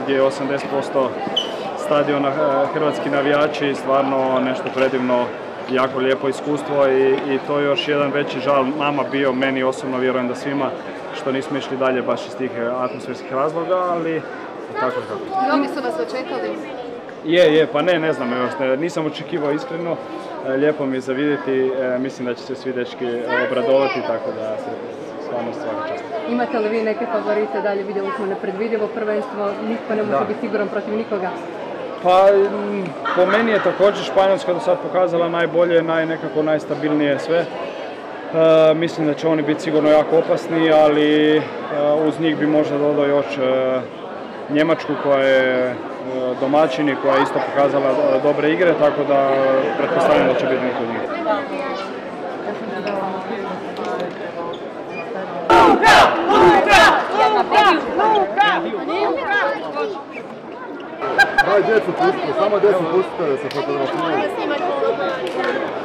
gdje je 80% stadiona hrvatski navijači, stvarno nešto predivno, jako lijepo iskustvo i to je još jedan veći žal nama bio, meni osobno, vjerujem da svima, što nismo išli dalje baš iz tih atmosferskih razloga, ali tako je kako. Mnogi su vas očekali? Je, pa ne znam, nisam očekivao iskreno, lijepo mi je za vidjeti, mislim da će se svi dečki obradovati, tako da stvarno svaka čast. Imate li vi neke favorite dalje? Vidjeli smo nepredvidivo prvenstvo, nitko ne može biti siguran protiv nikoga. Pa, po meni je također Španjolska do sad pokazala najbolje, nekako najstabilnije sve. Mislim da će oni biti sigurno jako opasni, ali uz njih bi možda dodao još Njemačku koja je domaćin i koja je isto pokazala dobre igre, tako da pretpostavljam da će biti neko od njih. Daj djecu pustite, samo djecu pustite da se fotografiraju.